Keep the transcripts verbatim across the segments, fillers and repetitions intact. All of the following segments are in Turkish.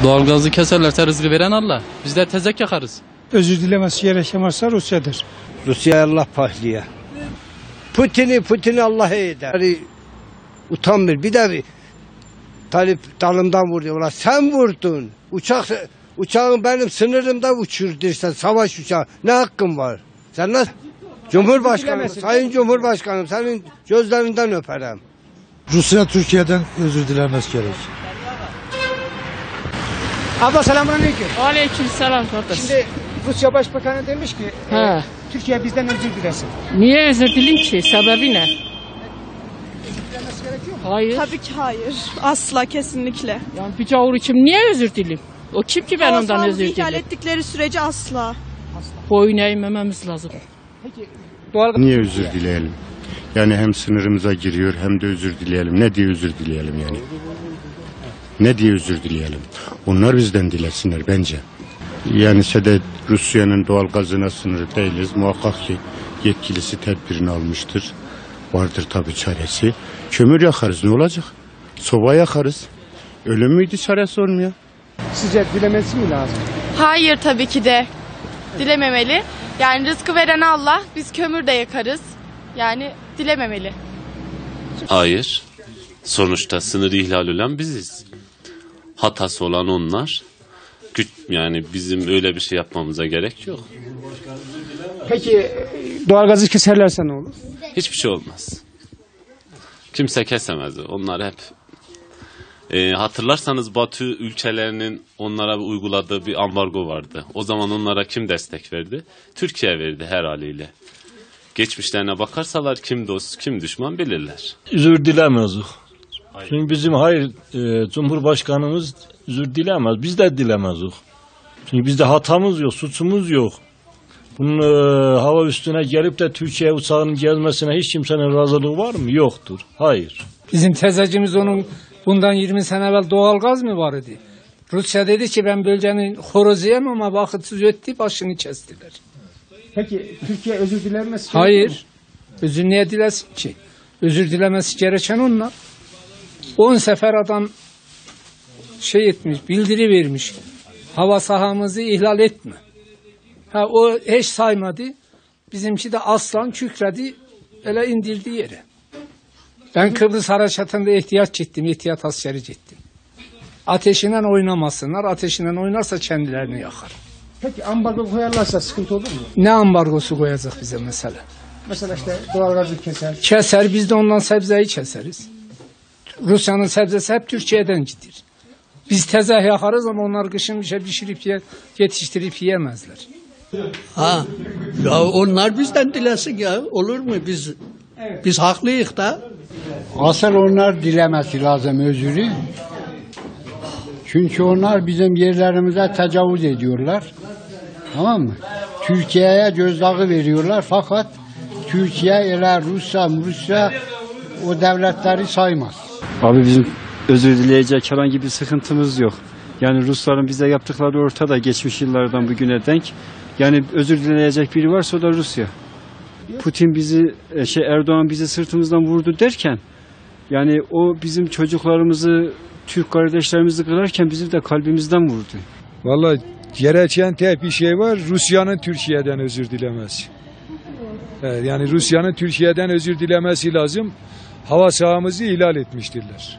Doğalgazı keserlerse rızkı veren Allah. Biz de tezek yakarız. Özür dilemesi gereken varsa Rusya'dır. Rusya Allah pahlaya. Putin'i Putin'i Allah'a eder. Yani, utanmıyor. Bir de bir Talip dalımdan vuruyorlar. Sen vurdun. Uçak uçağın benim sınırımda uçurduysan savaş uçağı. Ne hakkın var? Sen nasıl? Cumhurbaşkanım, Sayın Cumhurbaşkanım senin gözlerinden öperim. Rusya Türkiye'den özür dilemesi gerek. Abla selamünaleyküm. Aleyküm selam kardeş. Şimdi Rusya Başbakanı demiş ki e, Türkiye bizden özür dilesin. Niye özür dileyim ki? Sebebi ne? Hayır. Tabii ki hayır. Asla, kesinlikle. Yani bir cavur için niye özür dileyim? O kim ki ben Hava ondan sahamızı özür ihlal dileyim? ettikleri sürece asla. Boyun eğmememiz lazım. Peki doğal Niye özür dileyelim? Yani hem sınırımıza giriyor hem de özür dileyelim. Ne diye özür dileyelim yani? Ne diye özür dileyelim? Onlar bizden dilesinler bence. Yani sede Rusya'nın doğal gazına sınırı değiliz. Muhakkak ki yetkilisi tedbirini almıştır. Vardır tabii çaresi. Kömür yakarız ne olacak? Soba yakarız. Ölüm müydü çaresi olmuyor? sizce dilemesi mi lazım? Hayır tabii ki de dilememeli. Yani rızkı veren Allah, biz kömür de yakarız. Yani dilememeli. Hayır. Sonuçta sınırı ihlal olan biziz. Hatası olan onlar. Güç, yani bizim öyle bir şey yapmamıza gerek yok. Peki doğalgazı keserlerse ne olur? Hiçbir şey olmaz. Kimse kesemez. Onlar hep e, hatırlarsanız Batı ülkelerinin onlara uyguladığı bir ambargo vardı. O zaman onlara kim destek verdi? Türkiye verdi her haliyle. Geçmişlerine bakarsalar kim dost kim düşman bilirler. Özür dilemiyoruz. Çünkü bizim hayır e, Cumhurbaşkanımız özür dilemez. Biz de dilemeyiz. Çünkü bizde hatamız yok, suçumuz yok. Bunun e, hava üstüne gelip de Türkiye uçağının gelmesine hiç kimsenin razılığı var mı? Yoktur. Hayır. Bizim tezecimiz onun bundan yirmi sene evvel doğalgaz mı var idi? Rusya dedi ki ben bölgenin horozuyum ama vakitsiz öttü başını kestiler. Peki Türkiye özür dilemesi? Hayır. Özür niye dilesin ki? Özür dilemesi gereken onlar. On sefer adam şey etmiş, bildiri vermiş. Hava sahamızı ihlal etme. Ha, o hiç saymadı. Bizimki de aslan kükredi, öyle indirdi yere. Ben Kıbrıs Harekatında ihtiyat ettim, ihtiyat askeri ettim. Ateşinden oynamasınlar, ateşinden oynarsa kendilerini yakar. Peki ambargo koyarlarsa sıkıntı olur mu? Ne ambargosu koyacak bize mesela? Mesela işte doğalgazı keser. Keser, biz de ondan sebzeyi keseriz. Rusya'nın sebzesi hep Türkiye'den gider. Biz tezeh yakarız ama onlar kışın bir şey pişirip ye, yetiştirip yiyemezler. Ha, ya onlar bizden dilesin ya, olur mu? Biz evet. Biz haklıyız da. Asıl onlar dilemesi lazım özürü. Çünkü onlar bizim yerlerimize tecavüz ediyorlar. Tamam mı? Türkiye'ye gözdağı veriyorlar fakat Türkiye ile Rusya, Rusya o devletleri saymaz. Abi bizim özür dileyecek herhangi bir sıkıntımız yok. Yani Rusların bize yaptıkları ortada geçmiş yıllardan bugüne denk. Yani özür dileyecek biri varsa o da Rusya. Putin bizi, şey Erdoğan bizi sırtımızdan vurdu derken yani o bizim çocuklarımızı, Türk kardeşlerimizi kırarken bizim de kalbimizden vurdu. Vallahi gereken tek bir şey var. Rusya'nın Türkiye'den özür dilemesi. Evet, yani Rusya'nın Türkiye'den özür dilemesi lazım. Hava sahamızı ihlal etmiştirler.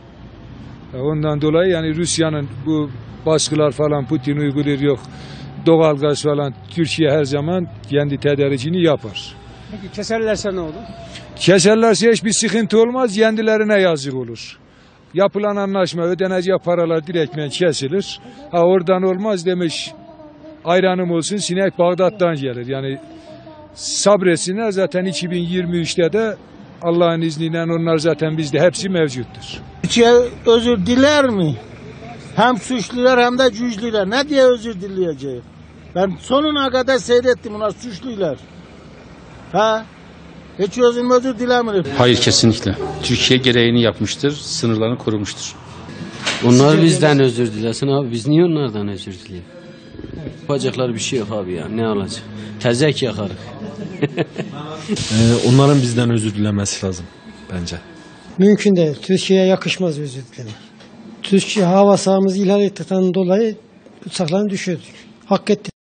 Ondan dolayı yani Rusya'nın bu baskılar falan Putin uyguluyor yok. Doğalgaz falan Türkiye her zaman kendi tedarikini yapar. Peki keserlerse ne olur? Keserlerse hiçbir sıkıntı olmaz. Kendilerine yazık olur. Yapılan anlaşma ödenecek paralar direktmen kesilir. Ha oradan olmaz demiş. Ayranım olsun sinek Bağdat'tan gelir. Yani sabretsinler zaten iki bin yirmi üçte de Allah'ın izniyle onlar zaten bizde hepsi mevcuttur. Türkiye özür diler mi? Hem suçlular hem de cüclüler. Ne diye özür dileyeceğim? Ben sonuna kadar seyrettim onlar suçlular. Ha? Hiç özür özür dilemiyor. Hayır kesinlikle. Türkiye gereğini yapmıştır, sınırlarını korumuştur. Onlar bizden özür dilesin abi. Biz niye onlardan özür dileyelim? Yapacakları bir şey yok abi ya. Ne olacak? Tezek yakarık. ee, onların bizden özür dilemesi lazım bence. Mümkün değil. Türkiye'ye yakışmaz özür dilemek. Türkiye hava sahamızı ihlal ettikten dolayı uçaklarını düşürdük. Hak etti.